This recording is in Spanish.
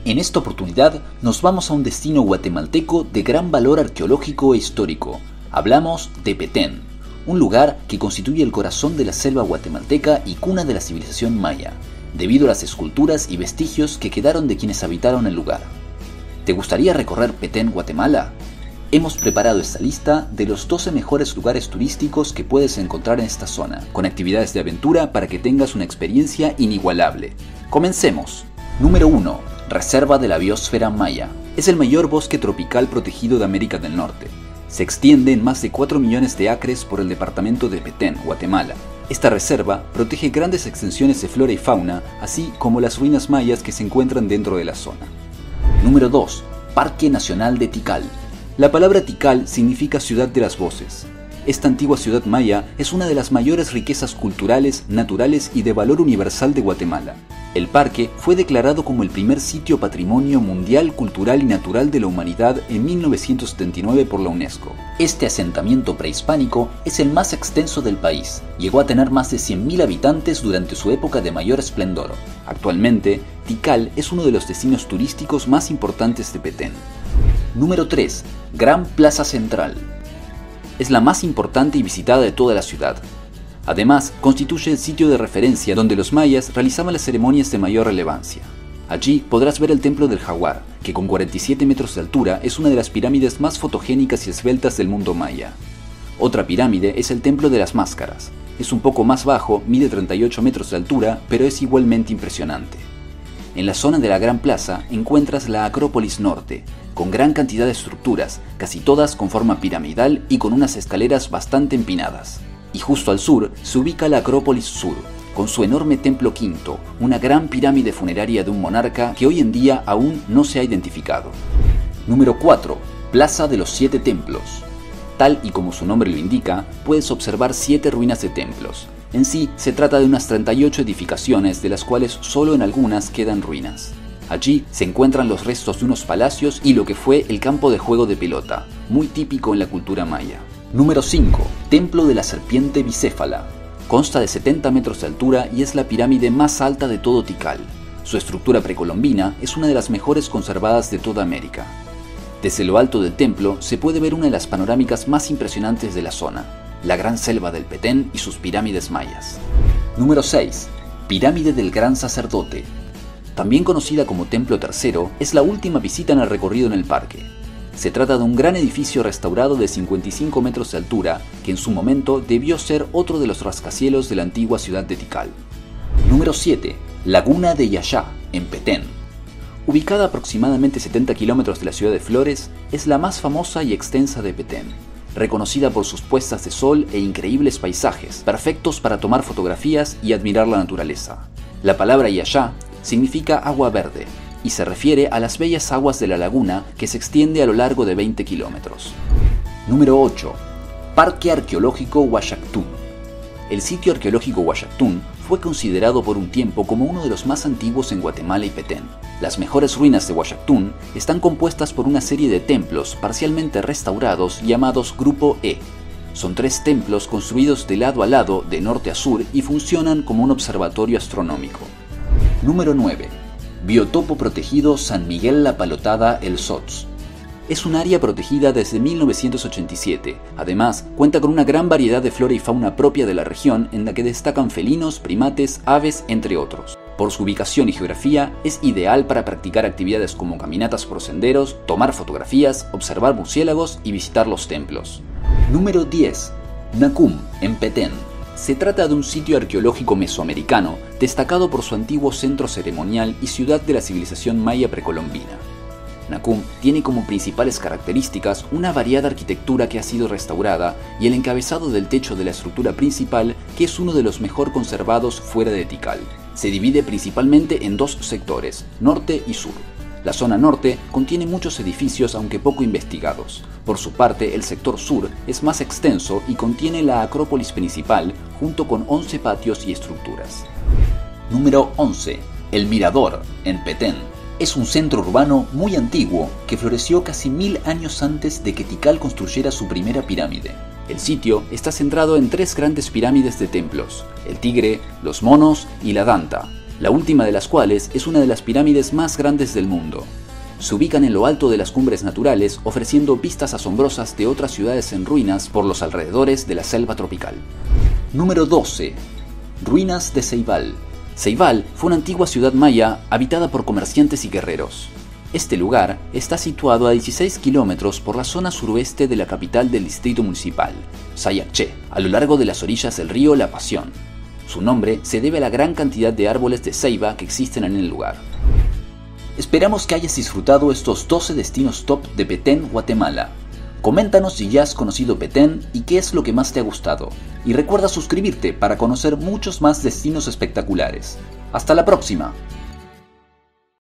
En esta oportunidad nos vamos a un destino guatemalteco de gran valor arqueológico e histórico. Hablamos de Petén, un lugar que constituye el corazón de la selva guatemalteca y cuna de la civilización maya, debido a las esculturas y vestigios que quedaron de quienes habitaron el lugar. ¿Te gustaría recorrer Petén, Guatemala? Hemos preparado esta lista de los 12 mejores lugares turísticos que puedes encontrar en esta zona, con actividades de aventura para que tengas una experiencia inigualable. ¡Comencemos! Número 1. Reserva de la Biosfera Maya. Es el mayor bosque tropical protegido de América del Norte. Se extiende en más de 4 millones de acres por el departamento de Petén, Guatemala. Esta reserva protege grandes extensiones de flora y fauna, así como las ruinas mayas que se encuentran dentro de la zona. Número 2. Parque Nacional de Tikal. La palabra Tikal significa ciudad de las voces. Esta antigua ciudad maya es una de las mayores riquezas culturales, naturales y de valor universal de Guatemala. El parque fue declarado como el primer sitio patrimonio mundial, cultural y natural de la humanidad en 1979 por la UNESCO. Este asentamiento prehispánico es el más extenso del país. Llegó a tener más de 100.000 habitantes durante su época de mayor esplendor. Actualmente, Tikal es uno de los destinos turísticos más importantes de Petén. Número 3. Gran Plaza Central. Es la más importante y visitada de toda la ciudad. Además, constituye el sitio de referencia donde los mayas realizaban las ceremonias de mayor relevancia. Allí podrás ver el Templo del Jaguar, que con 47 metros de altura es una de las pirámides más fotogénicas y esbeltas del mundo maya. Otra pirámide es el Templo de las Máscaras. Es un poco más bajo, mide 38 metros de altura, pero es igualmente impresionante. En la zona de la Gran Plaza encuentras la Acrópolis Norte, con gran cantidad de estructuras, casi todas con forma piramidal y con unas escaleras bastante empinadas. Y justo al sur se ubica la Acrópolis Sur, con su enorme templo quinto, una gran pirámide funeraria de un monarca que hoy en día aún no se ha identificado. Número 4. Plaza de los 7 Templos. Tal y como su nombre lo indica, puedes observar 7 ruinas de templos. En sí, se trata de unas 38 edificaciones, de las cuales solo en algunas quedan ruinas. Allí se encuentran los restos de unos palacios y lo que fue el campo de juego de pelota, muy típico en la cultura maya. Número 5. Templo de la Serpiente Bicéfala. Consta de 70 metros de altura y es la pirámide más alta de todo Tikal. Su estructura precolombina es una de las mejores conservadas de toda América. Desde lo alto del templo se puede ver una de las panorámicas más impresionantes de la zona, la gran selva del Petén y sus pirámides mayas. Número 6. Pirámide del Gran Sacerdote. También conocida como Templo Tercero, es la última visita en el recorrido en el parque. Se trata de un gran edificio restaurado de 55 metros de altura, que en su momento debió ser otro de los rascacielos de la antigua ciudad de Tikal. Número 7. Laguna de Yayá, en Petén. Ubicada a aproximadamente 70 kilómetros de la ciudad de Flores, es la más famosa y extensa de Petén, reconocida por sus puestas de sol e increíbles paisajes, perfectos para tomar fotografías y admirar la naturaleza. La palabra Yayá significa agua verde, y se refiere a las bellas aguas de la laguna que se extiende a lo largo de 20 kilómetros. Número 8. Parque Arqueológico Huayactún. El sitio arqueológico Huayactún fue considerado por un tiempo como uno de los más antiguos en Guatemala y Petén. Las mejores ruinas de Huayactún están compuestas por una serie de templos parcialmente restaurados llamados Grupo E. Son 3 templos construidos de lado a lado, de norte a sur, y funcionan como un observatorio astronómico. Número 9. Biotopo protegido San Miguel La Palotada El Sots. Es un área protegida desde 1987. Además, cuenta con una gran variedad de flora y fauna propia de la región, en la que destacan felinos, primates, aves, entre otros. Por su ubicación y geografía, es ideal para practicar actividades como caminatas por senderos, tomar fotografías, observar murciélagos y visitar los templos. Número 10. Nacum, en Petén. Se trata de un sitio arqueológico mesoamericano, destacado por su antiguo centro ceremonial y ciudad de la civilización maya precolombina. Nacum tiene como principales características una variada arquitectura que ha sido restaurada y el encabezado del techo de la estructura principal, que es uno de los mejor conservados fuera de Tikal. Se divide principalmente en 2 sectores, norte y sur. La zona norte contiene muchos edificios, aunque poco investigados. Por su parte, el sector sur es más extenso y contiene la acrópolis principal, junto con 11 patios y estructuras. Número 11. El Mirador, en Petén. Es un centro urbano muy antiguo que floreció casi 1000 años antes de que Tikal construyera su primera pirámide. El sitio está centrado en 3 grandes pirámides de templos, el Tigre, los Monos y la Danta. la última de las cuales es una de las pirámides más grandes del mundo. Se ubican en lo alto de las cumbres naturales, ofreciendo vistas asombrosas de otras ciudades en ruinas por los alrededores de la selva tropical. Número 12. Ruinas de Ceibal. Ceibal fue una antigua ciudad maya habitada por comerciantes y guerreros. Este lugar está situado a 16 kilómetros por la zona suroeste de la capital del distrito municipal, Sayacché, a lo largo de las orillas del río La Pasión. Su nombre se debe a la gran cantidad de árboles de ceiba que existen en el lugar. Esperamos que hayas disfrutado estos 12 destinos top de Petén, Guatemala. Coméntanos si ya has conocido Petén y qué es lo que más te ha gustado. Y recuerda suscribirte para conocer muchos más destinos espectaculares. ¡Hasta la próxima!